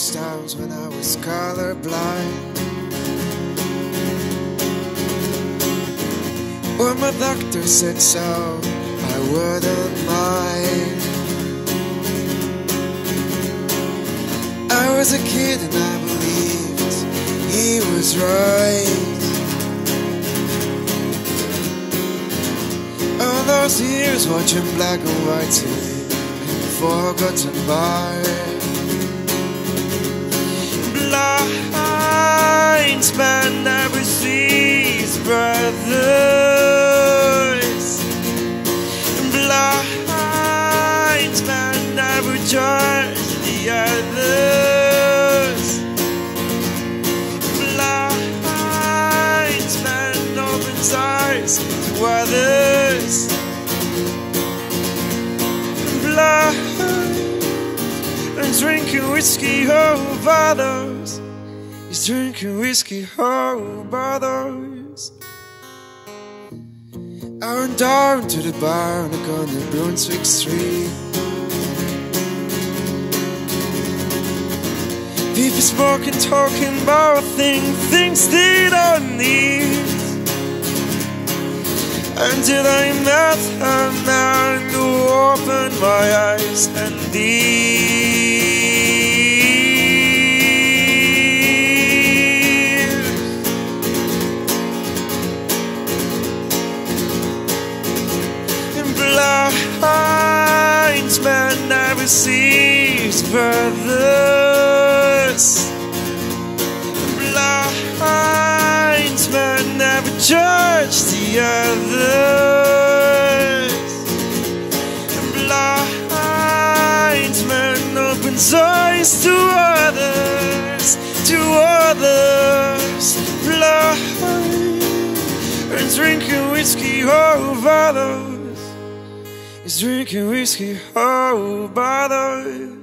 those times when I was colorblind, when my doctor said so, I wouldn't mind. I was a kid and I believed he was right. All those years watching black and white TV and forgotten by blind man never sees brothers. Blind man never judge the others. Blind man opens eyes to others. Blind and drinking whiskey over others. He's drinking whiskey over others. I went down to the bar on the corner of Brunswick Street. People smoking, talking about things they don't need. Until I met a man who opened my eyes and ears. And blind man never sees brothers. Blind man never judge the others. Blind man opens eyes to others, to others. Blind and drinking whiskey over others. He's drinking whiskey over others.